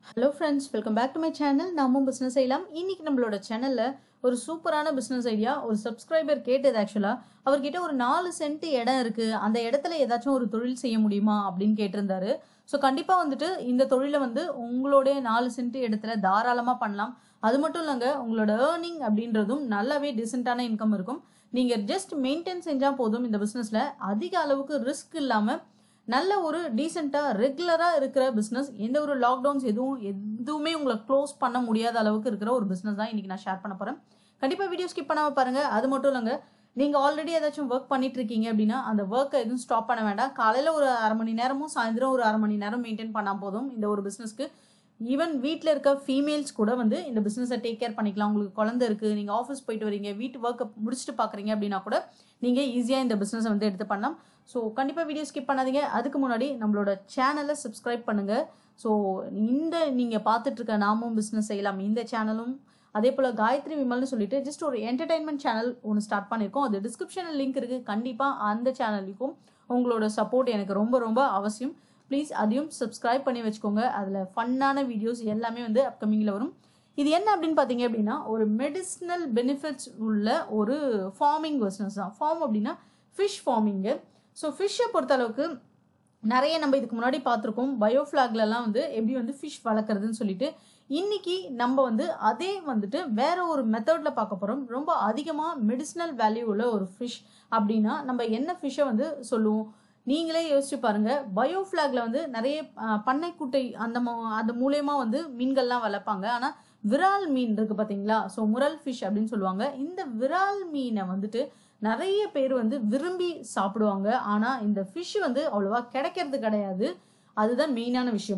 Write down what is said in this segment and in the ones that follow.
Hello friends, welcome back to my channel. namumbusinessseiyalaam. இன்னைக்கு நம்மளோட சேனல்ல ஒரு சூப்பரான பிசினஸ் ஐடியா ஒரு சப்ஸ்கிரைபர் கேட்டது. ஆக்சுவலா அவர்கிட்ட ஒரு 4 சென்ட் இடம் இருக்கு, அந்த இடத்துல ஏதாச்சும் ஒரு தொழில் செய்ய முடியுமா அப்படின்னு கேட்டிருந்தாரு. ஸோ கண்டிப்பா வந்துட்டு இந்த தொழிலை உங்களோட 4 சென்ட் இடத்துல தாராளமா பண்ணலாம். அது மட்டும் இல்லைங்க, உங்களோட ஏர்னிங் அப்படின்றதும் நல்லாவே டிசென்டான இன்கம் இருக்கும். நீங்க ஜஸ்ட் மெயின்டைன் செஞ்சா போதும். இந்த பிசினஸ்ல அதிக அளவுக்கு ரிஸ்க் இல்லாம நல்ல ஒரு டீசெண்டா ரெகுலரா இருக்கிற பிசினஸ். எந்த ஒரு லாக்டவுன்ஸ் எதுவுமே உங்களை க்ளோஸ் பண்ண முடியாத அளவுக்கு இருக்கிற ஒரு பிசினஸ் தான் இன்னைக்கு நான் ஷேர் பண்ண போறேன். கண்டிப்பா வீடியோ ஸ்கிப் பண்ணாம பாருங்க. அது மட்டும் இல்லைங்க, நீங்க ஆல்ரெடி ஏதாச்சும் ஒர்க் பண்ணிட்டு இருக்கீங்க அப்படின்னா அந்த ஒர்க்கை எதுவும் ஸ்டாப் பண்ண வேண்டாம். காலையில ஒரு அரை மணி நேரமும் சாயந்தரம் ஒரு அரை மணி நேரம் மெயின்டைன் பண்ணா போதும் இந்த ஒரு பிசினஸ்க்கு. ஈவன் வீட்டில் இருக்க ஃபீமேல்ஸ் கூட இந்த பிஸ்னஸை டேக் கேர் பண்ணிக்கலாம். உங்களுக்கு குழந்தை இருக்குது, நீங்கள் ஆஃபீஸ் போயிட்டு வரீங்க, வீட்டு ஒர்க்கை முடிச்சுட்டு பார்க்குறீங்க அப்படின்னா கூட நீங்கள் ஈஸியாக இந்த பிஸ்னஸை எடுத்து பண்ணலாம். ஸோ கண்டிப்பாக வீடியோ ஸ்கிப் பண்ணாதீங்க. அதுக்கு முன்னாடி நம்மளோட சேனலை சப்ஸ்கிரைப் பண்ணுங்கள். ஸோ நீங்கள் பார்த்துட்ருக்க நாமும் பிஸ்னஸ் செய்யலாம் இந்த சேனலும், அதே போல் காயத்ரி விமல்னு சொல்லிட்டு ஜஸ்ட் ஒரு என்டர்டைன்மெண்ட் சேனல் ஒன்று ஸ்டார்ட் பண்ணியிருக்கோம். அது டிஸ்கிரிப்ஷனில் லிங்க் இருக்குது. கண்டிப்பாக அந்த சேனலுக்கும் உங்களோட சப்போர்ட் எனக்கு ரொம்ப ரொம்ப அவசியம். ப்ளீஸ் அதையும் சப்ஸ்கிரைப் பண்ணி வச்சுக்கோங்க. அதில் ஃபன்னான வீடியோஸ் எல்லாமே அப்கமிங்கில் வரும். இது என்ன அப்படின்னு பார்த்தீங்க அப்படின்னா, ஒரு மெடிசினல் பெனிஃபிட்ஸ் உள்ள ஒரு ஃபார்மிங் பிஸ்னஸ் தான். ஃபார்ம் அப்படின்னா ஃபிஷ் ஃபார்மிங்கு. ஸோ ஃபிஷ்ஷை பொறுத்தளவுக்கு நிறைய நம்ம இதுக்கு முன்னாடி பார்த்துருக்கோம். பயோஃப்ளாக்லாம் எப்படி ஃபிஷ் வளர்க்குறதுன்னு சொல்லிட்டு. இன்னைக்கு நம்ம அதே வேற ஒரு மெத்தடில் பார்க்க போகிறோம். ரொம்ப அதிகமாக மெடிசினல் வேல்யூ உள்ள ஒரு ஃபிஷ் அப்படின்னா நம்ம என்ன ஃபிஷ்ஷை சொல்லுவோம்? நீங்களே யோசிச்சு பாருங்க. பயோஃப்ளாக்ல நிறைய பண்ணைக்குட்டை அந்த மூலயமா மீன்கள்லாம் வளர்ப்பாங்க. ஆனா விரால் மீன் இருக்கு பாத்தீங்களா? ஸோ முரல் ஃபிஷ் அப்படின்னு சொல்லுவாங்க. இந்த விரால் மீனை நிறைய பேர் விரும்பி சாப்பிடுவாங்க. ஆனா இந்த ஃபிஷ் அவ்வளவா கிடைக்கிறது கிடையாது. அதுதான் மெயினான விஷயம்.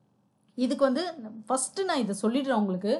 இதுக்கு ஃபர்ஸ்ட் நான் இதை சொல்லிடுறேன் உங்களுக்கு.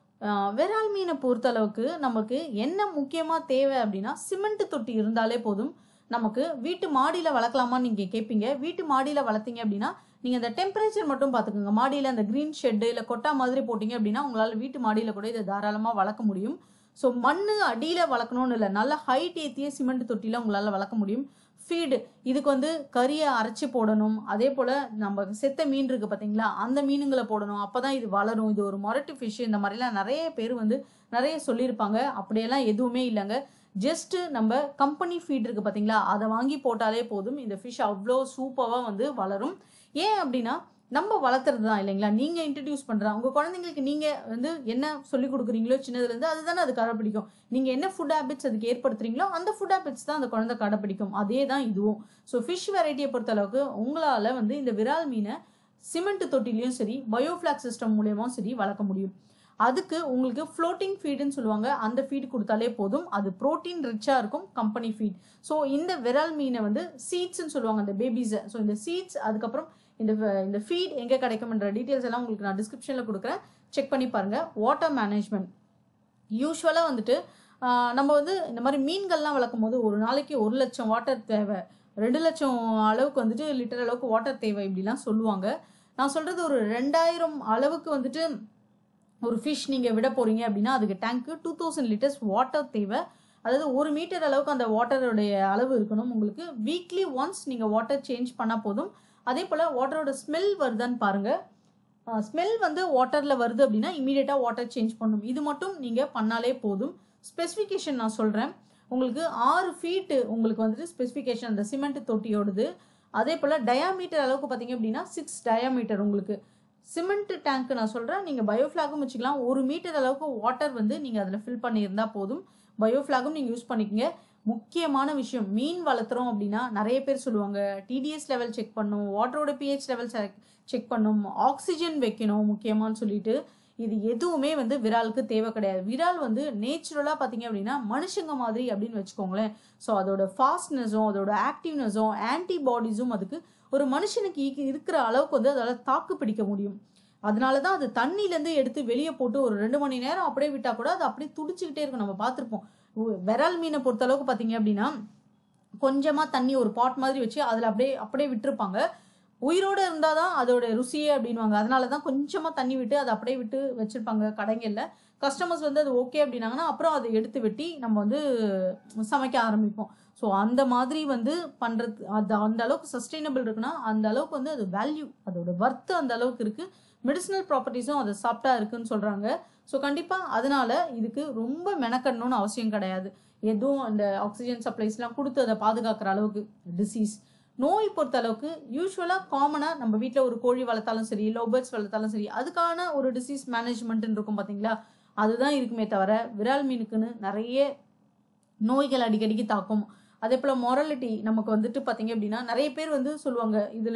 விரால் மீனை பொறுத்த அளவுக்கு நமக்கு என்ன முக்கியமா தேவை அப்படின்னா, சிமெண்ட் தொட்டி இருந்தாலே போதும். நமக்கு வீட்டு மாடியில் வளர்க்கலாமான்னு நீங்கள் கேட்பீங்க. வீட்டு மாடியில் வளர்த்தீங்க அப்படின்னா நீங்கள் அந்த டெம்பரேச்சர் மட்டும் பார்த்துக்கோங்க. மாடியில் அந்த க்ரீன் ஷெட்டு இல்லை கொட்டா மாதிரி போட்டிங்க அப்படின்னா உங்களால் வீட்டு மாடியில் கூட இதை தாராளமாக வளர்க்க முடியும். ஸோ மண் அடியில் வளர்க்கணும்னு இல்லை, நல்லா ஹைட் ஏற்றிய சிமெண்ட் தொட்டியில் உங்களால் வளர்க்க முடியும். ஃபீடு இதுக்கு கறியை அரைச்சி போடணும். அதே போல் நம்ம செத்த மீன் இருக்குது பார்த்தீங்களா, அந்த மீனுங்களை போடணும். அப்போ தான் இது வளரும். இது ஒரு மொரட்டு ஃபிஷ். இந்த மாதிரிலாம் நிறைய பேர் நிறைய சொல்லியிருப்பாங்க. அப்படியெல்லாம் எதுவுமே இல்லைங்க. ஜஸ்ட் நம்ம கம்பெனி ஃபீட் இருக்கு பார்த்தீங்களா, அதை வாங்கி போட்டாலே போதும். இந்த ஃபிஷ் அவ்வளோ சூப்பராக வளரும். ஏன் அப்படின்னா நம்ம வளர்த்துறது தான் இல்லைங்களா. நீங்கள் இன்ட்ரடியூஸ் பண்ணுறா உங்கள் குழந்தைங்களுக்கு நீங்கள் என்ன சொல்லிக் கொடுக்குறீங்களோ சின்னதுலேருந்து, அதுதானே அது கடைப்பிடிக்கும். நீங்கள் என்ன ஃபுட் ஹேபிட்ஸ் அதுக்கு ஏற்படுத்துறீங்களோ அந்த ஃபுட் ஹேபிட்ஸ் தான் அந்த குழந்தை கடைப்பிடிக்கும். அதே தான் இதுவும். ஸோ ஃபிஷ் வெரைட்டியை பொறுத்த அளவுக்கு உங்களால் இந்த விரால் மீனை சிமெண்ட் தொட்டிலையும் சரி, பயோஃப்ளாக் சிஸ்டம் மூலியமாவும் சரி வளர்க்க முடியும். அதுக்கு உங்களுக்கு ஃப்ளோட்டிங் ஃபீடுன்னு சொல்லுவாங்க. அந்த ஃபீடு கொடுத்தாலே போதும். அது ப்ரோட்டீன் ரிச்சாக இருக்கும், கம்பெனி ஃபீட். ஸோ இந்த விரால் மீனை சீட்ஸ்ன்னு சொல்லுவாங்க, அந்த பேபிஸை. ஸோ இந்த சீட்ஸ் அதுக்கப்புறம் இந்த ஃபீட் எங்கே கிடைக்கும்ன்ற டீட்டெயில்ஸ் எல்லாம் உங்களுக்கு நான் டிஸ்கிரிப்ஷனில் கொடுக்குறேன். செக் பண்ணி பாருங்கள். வாட்டர் மேனேஜ்மெண்ட் யூஸ்வலாக நம்ம இந்த மாதிரி மீன்கள்லாம் வளர்க்கும் போது ஒரு நாளைக்கு 1 லட்சம் வாட்டர் தேவை, 2 லட்சம் அளவுக்கு லிட்டர் அளவுக்கு வாட்டர் தேவை இப்படிலாம் சொல்லுவாங்க. நான் சொல்கிறது ஒரு 2000 அளவுக்கு ஒரு ஃபிஷ் நீங்கள் விட போகிறீங்க அப்படின்னா அதுக்கு டேங்க்கு 2000 லிட்டர்ஸ் வாட்டர் தேவை. அதாவது 1 மீட்டர் அளவுக்கு அந்த வாட்டருடைய அளவு இருக்கணும். உங்களுக்கு வீக்லி ஒன்ஸ் நீங்கள் வாட்டர் சேஞ்ச் பண்ணால் போதும். அதே போல் வாட்டரோட ஸ்மெல் வருதான்னு பாருங்கள். ஸ்மெல் வாட்டரில் வருது அப்படின்னா இமீடியட்டாக வாட்டர் சேஞ்ச் பண்ணணும். இது மட்டும் நீங்கள் பண்ணாலே போதும். ஸ்பெசிஃபிகேஷன் நான் சொல்கிறேன் உங்களுக்கு. 6 ஃபீட்டு உங்களுக்கு ஸ்பெசிஃபிகேஷன் அந்த சிமெண்ட் தொட்டியோடுது. அதே போல் டயாமீட்டர் அளவுக்கு பார்த்தீங்க அப்படின்னா 6 டயாமீட்டர் உங்களுக்கு. சிமெண்ட் டேங்க் நான் சொல்கிறேன், நீங்கள் பயோஃப்ளாகும் வச்சுக்கலாம். 1 மீட்டர் அளவுக்கு வாட்டர் நீங்கள் அதில் ஃபில் பண்ணியிருந்தா போதும். பயோஃப்ளாகும் நீங்கள் யூஸ் பண்ணிக்கங்க. முக்கியமான விஷயம், மீன் வளர்த்துறோம் அப்படின்னா நிறைய பேர் சொல்லுவாங்க டிடிஎஸ் லெவல் செக் பண்ணும், வாட்டரோட பிஹெச் லெவல் செக் பண்ணும், ஆக்சிஜன் வைக்கணும் முக்கியமானு சொல்லிட்டு. இது எதுவுமே விராலுக்கு தேவை கிடையாது. விரால் நேச்சுரலாக பார்த்தீங்க அப்படின்னா மனுஷங்க மாதிரி அப்படின்னு வச்சுக்கோங்களேன். ஸோ அதோட ஃபாஸ்ட்னஸும் அதோட ஆக்டிவ்னஸும் ஆன்டிபாடிஸும் அதுக்கு ஒரு மனுஷனுக்கு இருக்கிற அளவுக்கு அதால் தாக்கு பிடிக்க முடியும். அதனால தான் அது தண்ணியிலேருந்து எடுத்து வெளியே போட்டு ஒரு 2 மணி நேரம் அப்படியே விட்டால் கூட அது அப்படியே துடிச்சுக்கிட்டே இருக்கும். நம்ம பார்த்துருப்போம். விரால் மீனை பொறுத்த அளவுக்கு பார்த்தீங்க அப்படின்னா கொஞ்சமாக தண்ணி ஒரு பாட் மாதிரி வச்சு அதில் அப்படியே விட்டுருப்பாங்க. உயிரோடு இருந்தால் தான் அதோட ருசியே அப்படின்வாங்க. அதனால தான் கொஞ்சமாக தண்ணி விட்டு அதை அப்படியே விட்டு வச்சுருப்பாங்க கடைகளில். கஸ்டமர்ஸ் அது ஓகே அப்படின்னாங்கன்னா அப்புறம் அதை எடுத்து வெட்டி நம்ம சமைக்க ஆரம்பிப்போம். ஸோ அந்த மாதிரி பண்ணுறது அது அந்த அளவுக்கு சஸ்டைனபிள் இருக்குன்னா அந்த அளவுக்கு அது வேல்யூ, அதோட வர்த்து அந்த அளவுக்கு இருக்குது. மெடிசினல் ப்ராப்பர்ட்டிஸும் அதை சாப்பிட்டா இருக்குன்னு சொல்கிறாங்க. ஸோ கண்டிப்பாக அதனால் இதுக்கு ரொம்ப மெனக்கடணும்னு அவசியம் கிடையாது. எதுவும் அந்த ஆக்சிஜன் சப்ளைஸ்லாம் கொடுத்து அதை பாதுகாக்கிற அளவுக்கு டிசீஸ் நோய் பொறுத்த அளவுக்கு யூஸ்வலாக காமனாக நம்ம வீட்டில் ஒரு கோழி வளர்த்தாலும் சரி, லவ் பேர்ட்ஸ் வளர்த்தாலும் சரி, அதுக்கான ஒரு டிசீஸ் மேனேஜ்மெண்ட்னு இருக்கும் பார்த்தீங்களா, அதுதான் இருக்குமே தவிர விரால் மீனுக்குன்னு நிறைய நோய்கள் அடிக்கடிக்கு தாக்கும். அதே போல் மொராலிட்டி நமக்கு வந்துட்டு பார்த்தீங்க அப்படின்னா நிறைய பேர் வந்து சொல்லுவாங்க,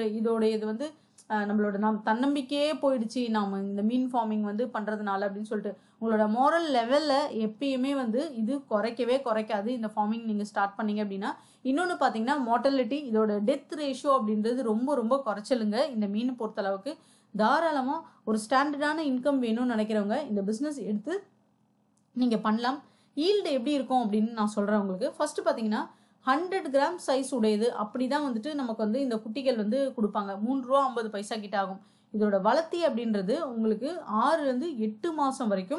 இது வந்து நம்மளோட தன்னம்பிக்கையே போயிடுச்சு நாம் இந்த மீன் ஃபார்மிங் வந்து பண்ணுறதுனால அப்படின்னு சொல்லிட்டு. உங்களோட மோரல் லெவலில் எப்பயுமே வந்து இது குறைக்கவே குறைக்காது இந்த ஃபார்மிங் நீங்கள் ஸ்டார்ட் பண்ணீங்க அப்படின்னா. இன்னொன்று பார்த்தீங்கன்னா மார்டாலிட்டி, இதோட டெத் ரேஷியோ அப்படின்றது ரொம்ப ரொம்ப குறைச்சலுங்க இந்த மீன் பொறுத்தளவுக்கு. தாராளமாக ஒரு ஸ்டாண்டர்டான இன்கம் வேணும்னு நினைக்கிறவங்க இந்த பிஸ்னஸ் எடுத்து நீங்கள் பண்ணலாம். ஈல்டு எப்படி இருக்கும் அப்படின்னு நான் சொல்கிறேன் உங்களுக்கு. ஃபஸ்ட்டு பார்த்தீங்கன்னா 100 கிராம் சைஸ் உடையது அப்படி தான் வந்துட்டு நமக்கு வந்து இந்த குட்டிகள் வந்து கொடுப்பாங்க. 3 ரூபா 50 பைசா கிட்ட ஆகும். இதோட வளர்த்தி அப்படின்றது உங்களுக்கு 6லேருந்து 8 மாதம் வரைக்கும்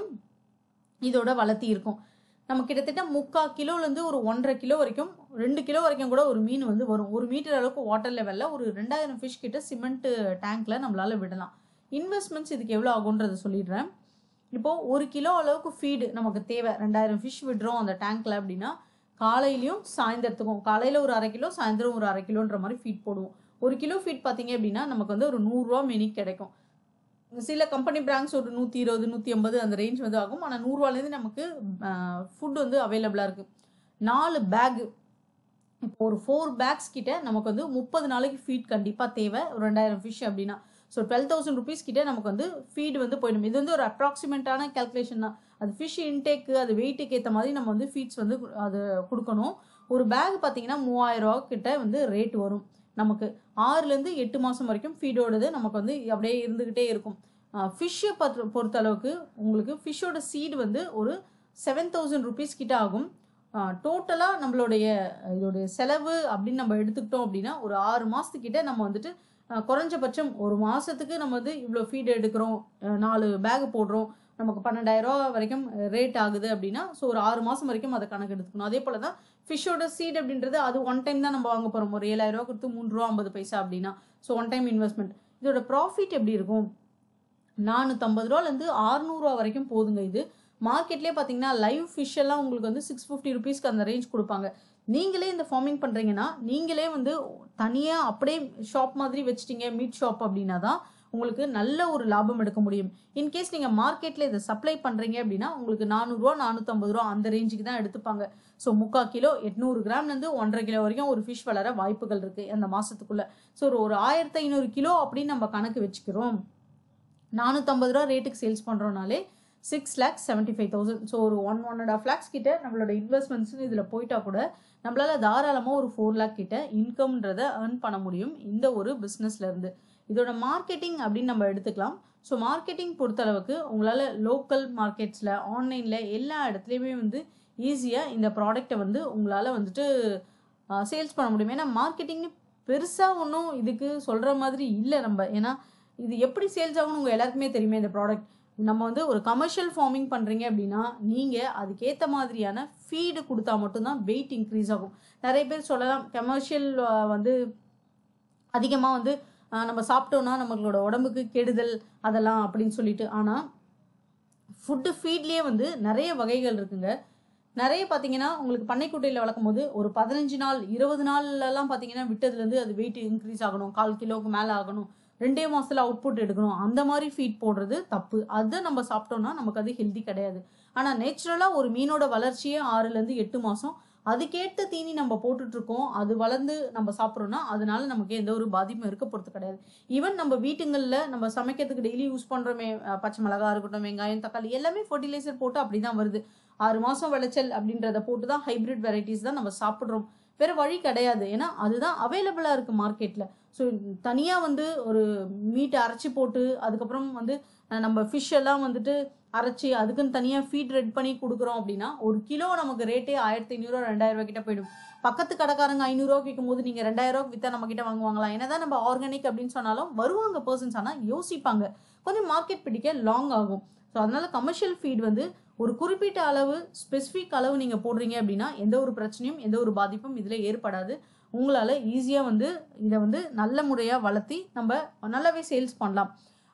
இதோட வளர்த்தி இருக்கும். நம்ம கிட்டத்தட்ட 3/4 கிலோலேருந்து ஒரு 1.5 கிலோ வரைக்கும் 2 கிலோ வரைக்கும் கூட ஒரு மீன் வந்து வரும். 1 மீட்டர் அளவுக்கு வாட்டர் லெவலில் ஒரு 2000 ஃபிஷ் கிட்ட சிமெண்ட் டேங்க்கில் நம்மளால் விடலாம். இன்வெஸ்ட்மெண்ட்ஸ் இதுக்கு எவ்வளோ ஆகுன்றதை சொல்லிடுறேன். இப்போது 1 கிலோ அளவுக்கு ஃபீடு நமக்கு தேவை. 2000 ஃபிஷ் விடுறோம் அந்த டேங்க்கில் அப்படின்னா காலையிலையும் சாயந்தரத்துக்கும், காலையில் ஒரு 1/2 கிலோ, சாயந்தரம் ஒரு 1/2 கிலோன்ற மாதிரி ஃபீட் போடுவோம். 1 கிலோ ஃபீட் பார்த்தீங்க அப்படின்னா நமக்கு வந்து ஒரு 100 ரூபா மேனிக்கு கிடைக்கும். சில கம்பெனி பிராண்ட்ஸ் ஒரு 120, 180 அந்த ரேஞ்ச் வந்து ஆகும். ஆனால் 100 ரூபாலேருந்து நமக்கு ஃபுட் வந்து அவைலபிளாக இருக்குது. 4 பேக், இப்போ ஒரு 4 பேக்ஸ் கிட்ட நமக்கு வந்து 30 நாளைக்கு ஃபீட் கண்டிப்பாக தேவை. ஒரு 2000 ஃபிஷ் அப்படின்னா ஸோ 12,000 ருபீஸ் கிட்ட நமக்கு வந்து ஃபீடு வந்து போயிடும். இது வந்து ஒரு அப்ராக்சிமேட்டான கேல்குலேஷன் தான். அது ஃபிஷ் இன்டேக்கு, அது வெயிட்டுக்கு ஏற்ற மாதிரி நம்ம வந்து ஃபீட்ஸ் வந்து அது கொடுக்கணும். ஒரு பேக் பார்த்தீங்கன்னா 3000 ரூபா கிட்ட வந்து ரேட் வரும். நமக்கு 6லேருந்து 8 மாதம் வரைக்கும் ஃபீடோடது நமக்கு வந்து அப்படியே இருந்துக்கிட்டே இருக்கும். ஃபிஷ்ஷை பொறுத்த அளவுக்கு உங்களுக்கு ஃபிஷ்ஷோட சீடு வந்து ஒரு 7,000 ருபீஸ் கிட்ட ஆகும். டோட்டலாக நம்மளுடைய இதோடைய செலவு அப்படின்னு நம்ம எடுத்துக்கிட்டோம் அப்படின்னா ஒரு 6 மாதத்துக்கிட்ட நம்ம வந்துட்டு குறைஞ்சபட்சம் ஒரு மாதத்துக்கு நம்ம வந்து இவ்வளோ ஃபீடு எடுக்கிறோம், 4 பேக் போடுறோம், நமக்கு 12,000 ரூபா வரைக்கும் ரேட் ஆகுது அப்படின்னா ஸோ ஒரு 6 மாதம் வரைக்கும் அதை கணக்கு எடுத்துக்கணும். அதே போல் தான் ஃபிஷ்ஷோட சீட் அப்படின்றது அது ஒன் டைம் தான் நம்ம வாங்க போகிறோம். ஒரு 7,000 ரூபா கொடுத்து 3 ரூபா 50 பைசா அப்படின்னா ஸோ ஒன் டைம் இன்வெஸ்ட்மெண்ட். இதோட ப்ராஃபிட் எப்படி இருக்கும்? 450 ரூபாலேருந்து 600 ரூபா வரைக்கும் போதுங்க. இது மார்க்கெட்லேயே பார்த்தீங்கன்னா லைவ் ஃபிஷ் எல்லாம் உங்களுக்கு வந்து 650 ருபீஸ்க்கு அந்த ரேஞ்ச் கொடுப்பாங்க. நீங்களே இந்த ஃபார்மிங் பண்ணுறீங்கன்னா நீங்களே வந்து தனியாக அப்படியே ஷாப் மாதிரி வச்சுட்டீங்க, மீட் ஷாப் அப்படின்னா தான் உங்களுக்கு நல்ல ஒரு லாபம் எடுக்க முடியும். இன்கேஸ் நீங்கள் மார்க்கெட்டில் இதை சப்ளை பண்ணுறீங்க அப்படின்னா உங்களுக்கு 400 ரூபா 450 ரூபா அந்த ரேஞ்சுக்கு தான் எடுத்துப்பாங்க. ஸோ 3/4 கிலோ 800 கிராம்லேருந்து 1.5 கிலோ வரைக்கும் ஒரு ஃபிஷ் வளர வாய்ப்புகள் இருக்குது அந்த மாதத்துக்குள்ளே. ஸோ ஒரு 1500 கிலோ அப்படின்னு நம்ம கணக்கு வச்சுக்கிறோம். 450 ரூபா ரேட்டுக்கு சேல்ஸ் பண்ணுறோனாலே 6,75,000. ஸோ ஒரு 1.5 lakhs கிட்ட நம்மளோட இன்வெஸ்ட்மெண்ட்ஸ்னு இதில் போயிட்டா கூட நம்மளால் தாராளமாக ஒரு 4 lakh கிட்ட இன்கம்ன்றதை ஏர்ன் பண்ண முடியும் இந்த ஒரு பிஸ்னஸ்லேருந்து. இதோட மார்க்கெட்டிங் அப்படின்னு நம்ம எடுத்துக்கலாம். ஸோ மார்க்கெட்டிங் பொறுத்தளவுக்கு உங்களால் லோக்கல் மார்க்கெட்ஸில், ஆன்லைனில் எல்லா இடத்துலையுமே வந்து ஈஸியாக இந்த ப்ராடக்டை வந்து உங்களால் வந்துட்டு சேல்ஸ் பண்ண முடியும். ஏன்னா மார்க்கெட்டிங்னு பெருசாக ஒன்றும் இதுக்கு சொல்கிற மாதிரி இல்லை நம்ம. ஏன்னா இது எப்படி சேல்ஸ் ஆகணும் உங்கள் எல்லாருக்குமே தெரியுமே. இந்த ப்ராடக்ட் நம்ம வந்து ஒரு கமர்ஷியல் ஃபார்மிங் பண்ணுறீங்க அப்படின்னா நீங்கள் அதுக்கேற்ற மாதிரியான ஃபீடு கொடுத்தா மட்டும்தான் வெயிட் இன்க்ரீஸ் ஆகும். நிறைய பேர் சொல்லலாம் கமர்ஷியல் வந்து அதிகமாக வந்து நம்ம சாப்பிட்டோன்னா நம்மளோட உடம்புக்கு கெடுதல் அதெல்லாம் அப்படின்னு சொல்லிட்டு. ஆனால் ஃபுட்டு ஃபீட்லேயே வந்து நிறைய வகைகள் இருக்குங்க. நிறைய பார்த்தீங்கன்னா உங்களுக்கு பண்ணைக்குட்டையில் வளர்க்கும் போது ஒரு 15 நாள் 20 நாள்லாம் பார்த்தீங்கன்னா விட்டதுலேருந்து அது வெயிட் இன்க்ரீஸ் ஆகணும், 1/4 கிலோவுக்கு மேலே ஆகணும், 2 மாதத்தில் அவுட்புட் எடுக்கணும், அந்த மாதிரி ஃபீட் போடுறது தப்பு. அதை நம்ம சாப்பிட்டோம்னா நமக்கு அது ஹெல்தி கிடையாது. ஆனால் நேச்சுரலாக ஒரு மீனோட வளர்ச்சியே 6லேருந்து 8 மாதம், அதுக்கேற்ற தீனி நம்ம போட்டுட்ருக்கோம், அது வளர்ந்து நம்ம சாப்பிட்றோன்னா அதனால நமக்கு எந்த ஒரு பாதிப்பும் இருக்க போகிறது கிடையாது. ஈவன் நம்ம வீட்டுங்களில் நம்ம சமைக்கிறதுக்கு டெய்லி யூஸ் பண்ணுறோமே, பச்சை மிளகா இருக்கட்டும், வெங்காயம், தக்காளி எல்லாமே ஃபர்டிலைசர் போட்டு அப்படி தான் வருது. 6 மாதம் விளைச்சல் அப்படின்றத போட்டு தான் ஹைப்ரிட் வெரைட்டிஸ் தான் நம்ம சாப்பிட்றோம். வேறு வழி கிடையாது. ஏன்னா அதுதான் அவைலபிளாக இருக்குது மார்க்கெட்டில். ஸோ தனியாக வந்து ஒரு மீட்டை அரைச்சி போட்டு அதுக்கப்புறம் வந்து நம்ம ஃபிஷ் எல்லாம் வந்துட்டு அரைச்சி அதுக்குன்னு தனியாக ஃபீட் ரெட் பண்ணி கொடுக்குறோம் அப்படின்னா ஒரு கிலோ நமக்கு ரேட்டே 1,500 2,000 கிட்ட போயிடும். பக்கத்து கடைக்காரங்க 500 ரூபா விற்கும் போது நீங்கள் 2,000 விற்றா நம்ம கிட்ட வாங்குவாங்களா? என்னதான் நம்ம ஆர்கானிக் அப்படின்னு சொன்னாலும் வருவாங்க பர்சன்ஸ், ஆனால் யோசிப்பாங்க, கொஞ்சம் மார்க்கெட் பிடிக்க லாங் ஆகும். ஸோ அதனால கமர்ஷியல் ஃபீட் வந்து ஒரு குறிப்பிட்ட அளவு ஸ்பெசிஃபிக் அளவு நீங்கள் போடுறீங்க அப்படின்னா எந்த ஒரு பிரச்சனையும் எந்த ஒரு பாதிப்பும் இதில் ஏற்படாது. உங்களால் ஈஸியாக வந்து இதை வந்து நல்ல முறையாக வளர்த்தி நம்ம நல்லாவே சேல்ஸ் பண்ணலாம்.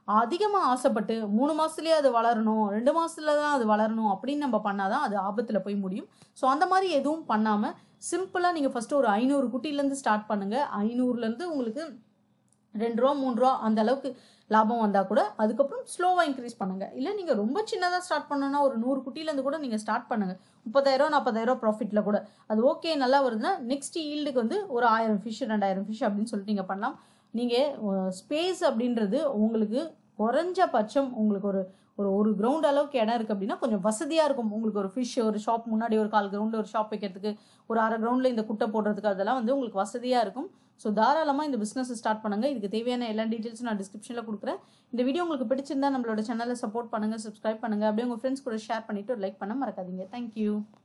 அதிகமாக ஆசைப்பட்டு 3 மாதத்துலேயே அது வளரணும், 2 மாதத்துல தான் அது வளரணும் அப்படின்னு நம்ம பண்ணாதான் அது ஆபத்தில் போய் முடியும். ஸோ அந்த மாதிரி எதுவும் பண்ணாமல் சிம்பிளாக நீங்கள் ஃபஸ்ட்டு ஒரு 500 குட்டிலேருந்து ஸ்டார்ட் பண்ணுங்கள். 500லேருந்து உங்களுக்கு 2 ரூபா 3 ரூபா அந்த அளவுக்கு லாபம் வந்தால் கூட அதுக்கப்புறம் ஸ்லோவாக இன்க்ரீஸ் பண்ணுங்கள். இல்லை நீங்கள் ரொம்ப சின்னதாக ஸ்டார்ட் பண்ணணும்னா ஒரு 100 குட்டிலேருந்து கூட நீங்கள் ஸ்டார்ட் பண்ணுங்கள். 30,000 40,000 ப்ராஃபிட்டில் கூட அது ஓகே நல்லா வருதுன்னா நெக்ஸ்ட் ஈல்டுக்கு வந்து ஒரு 1000 ஃபிஷ் 2000 ஃபிஷ் அப்படின்னு சொல்லிட்டு நீங்கள் பண்ணலாம். நீங்கள் ஸ்பேஸ் அப்படின்றது உங்களுக்கு குறைஞ்சபட்சம் உங்களுக்கு ஒரு கிரவுண்ட் அளவுக்கு இடம் இருக்குது அப்படின்னா கொஞ்சம் வசதியாக இருக்கும். உங்களுக்கு ஒரு ஃபிஷ் ஒரு ஷாப் முன்னாடி ஒரு 1/4 கிரவுண்டு ஒரு ஷாப் வைக்கிறதுக்கு ஒரு 1/2 கிரவுண்டில் இந்த குட்டை போடுறதுக்கு அதெல்லாம் வந்து உங்களுக்கு வசதியாக இருக்கும். ஸோ தாராளமாக இந்த பிஸ்னஸ் ஸ்டார்ட் பண்ணுங்கள். இதுக்கு தேவையான எல்லா டீட்டெயில்ஸும் நான் டிஸ்கிரிப்ஷனில் கொடுக்குறேன். இந்த வீடியோ உங்களுக்கு பிடிச்சிருந்தா நம்மளோட சேனலை சப்போர்ட் பண்ணுங்கள், சப்ஸ்கிரைப் பண்ணுங்கள், அப்படியே உங்கள் ஃப்ரெண்ட்ஸ் கூட ஷேர் பண்ணிவிட்டு ஒரு லைக் பண்ண மறக்காதீங்க. தேங்க்யூ.